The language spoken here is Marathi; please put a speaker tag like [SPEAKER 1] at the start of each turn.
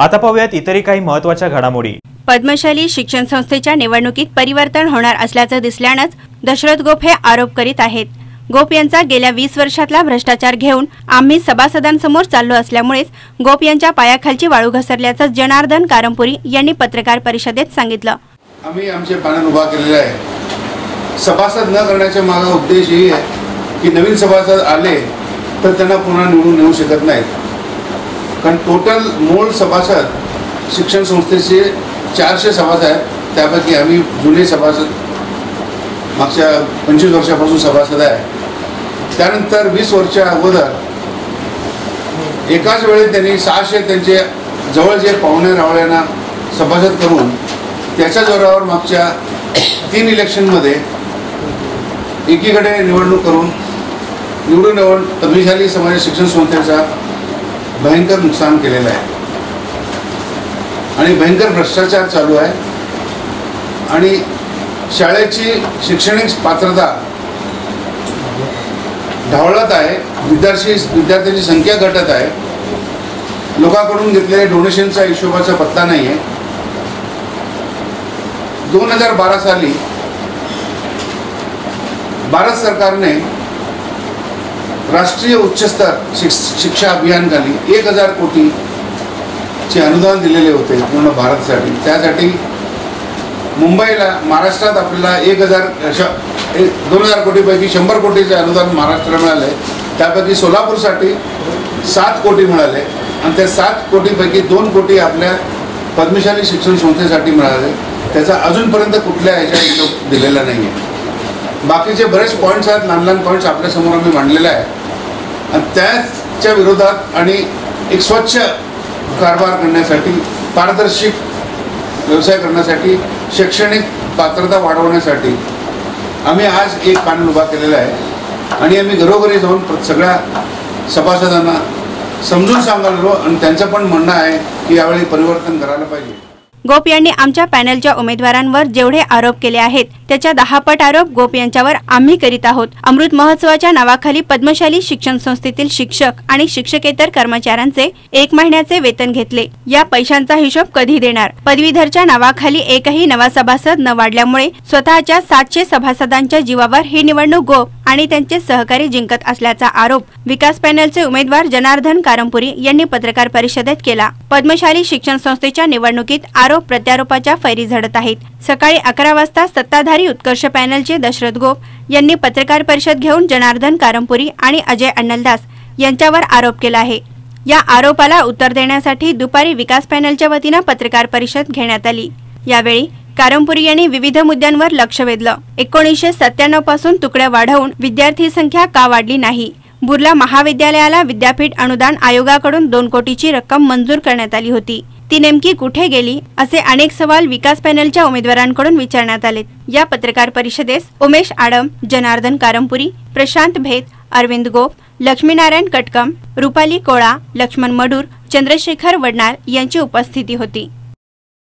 [SPEAKER 1] आता पाहूयात इतरही काही महत्त्वाच्या घडामोडी।
[SPEAKER 2] पद्मशाली शिक्षण संस्थेच्या निवडणुकीत परिवर्तन होणार असल्याचं दिसल्यानंच दशरथ गोप हे आरोप करीत आहेत। गोप यांचा गेल्या 20 वर्षातला भ्रष्टाचार घेऊन आम्ही सभासदांसमोर चाललो असल्यामुळेच गोप यांच्या पायाखालची वाळू घसरल्याचं जनार्दन कारंपुरी यांनी पत्रकार परिषदेत सांगितलं।
[SPEAKER 3] आम्ही आमचे पॅनल उभा केलेले आहे। सभासद न करण्याच्या मागे उद्देश ही आहे की नवीन सभासद आले तर त्यांना पुन्हा निवडून येऊ शकत नाहीत, कारण टोटल मूळ सभासद शिक्षण संस्थेचे 400 सभासद आहेत। त्यापैकी आम्ही जुने सभासद मागच्या 25 वर्षापासून सभासद आहे। त्यानंतर 20 वर्षा अगोदर एकाच वेळी त्यांनी 600 त्यांचे जवळ जे पाहुणे रावळ्यांना सभासद करून त्याच्या जोरावर मागच्या 3 इलेक्शनमध्ये एकीकडे निवडणूक करून निवडून येऊन पद्मशाली समाज शिक्षण संस्थेचा भयंकर नुकसान केलेलं आहे आणि भयंकर भ्रष्टाचार चालू आहे आणि शाळेची शैक्षणिक पात्रता ढावळत आहे। विद्यार्थ्यांची संख्या घटत आहे। लोकांकडून घेतलेल्या डोनेशनचा हिशोबाचा पत्ता नाही आहे। 2012 साली भारत सरकारने राष्ट्रीय उच्च स्तर शिक्षा अभियानखाली 1000 कोटीचे अनुदान दिलेले होते पूर्ण भारतासाठी। त्यासाठी मुंबईला महाराष्ट्रात आपल्याला 2000 कोटीपैकी 100 कोटीचे अनुदान महाराष्ट्राला मिळाले। त्यापैकी सोलापूरसाठी 7 कोटी मिळाले आणि त्या 7 कोटीपैकी 2 कोटी आपल्या पद्मशाली शिक्षण संस्थेसाठी मिळाले। त्याचा अजूनपर्यंत कुठल्या ह्याच्या हिशोब दिलेला नाही आहे। बाकीचे बरेच पॉईंट्स आहेत, लहान पॉईंट्स आपल्यासमोर आम्ही मांडलेले आहेत आणि त्याच्या विरोधात आणि एक स्वच्छ कारभार करण्यासाठी, पारदर्शी व्यवसाय करण्यासाठी, शैक्षणिक पात्रता वाढवण्यासाठी आम्ही आज एक पॅनल उभा केलेला आहे आणि आम्ही घरोघरी जाऊन सगळ्या सभासदांना समजून सांगायलो आणि त्यांचं पण म्हणणं आहे की यावेळी परिवर्तन करायला पाहिजे।
[SPEAKER 2] गोप यांनी आमच्या पॅनलच्या उमेदवारांवर जेवढे आरोप केले आहेत त्याच्या 10 पट आरोप गोप यांच्यावर आम्ही करीत आहोत। अमृत महोत्सवाच्या नावाखाली पद्मशाली शिक्षण संस्थेतील शिक्षक आणि शिक्षकेतर कर्मचाऱ्यांचे 1 महिन्याचे वेतन घेतले। या पैशांचा हिशोब कधी देणार? पदवीधरच्या नावाखाली एकही नवा सभासद न वाढल्यामुळे स्वतःच्या 700 सभासदांच्या जीवावर ही निवडणूक गोप आणि त्यांचे सहकारी जिंकत असल्याचा आरोप विकास पॅनलचे उमेदवार जनार्दन कारंपुरी यांनी पत्रकार परिषदेत केला। पद्मशाली शिक्षण संस्थेच्या निवडणुकीत आरोप प्रत्यारोपाच्या फैरी झडत आहेत। सकाळी 11 वाजता सत्ताधारी उत्कर्ष पॅनलचे दशरथ गोप यांनी पत्रकार परिषद घेऊन जनार्दन कारंपुरी आणि अजय अन्नलदास यांच्यावर आरोप केला आहे। या आरोपाला उत्तर देण्यासाठी दुपारी विकास पॅनलच्या वतीने पत्रकार परिषद घेण्यात आली। यावेळी कारंपुरी यांनी विविध मुद्द्यांवर लक्ष वेधलं। 1997 पासून तुकड्या वाढवून विद्यार्थी संख्या का वाढली नाही? बुर्ला महाविद्यालयाला विद्यापीठ अनुदान आयोगाकडून 2 कोटीची रक्कम मंजूर करण्यात आली होती, ती नेमकी कुठे गेली? असे अनेक सवाल विकास पॅनलच्या उमेदवारांकडून विचारण्यात आले। या पत्रकार परिषदेस उमेश आडम, जनार्दन कारंपुरी, प्रशांत भेद, अरविंद गोप, लक्ष्मीनारायण कटकम, रुपाली कोळा, लक्ष्मण मडूर, चंद्रशेखर वडनार यांची उपस्थिती होती।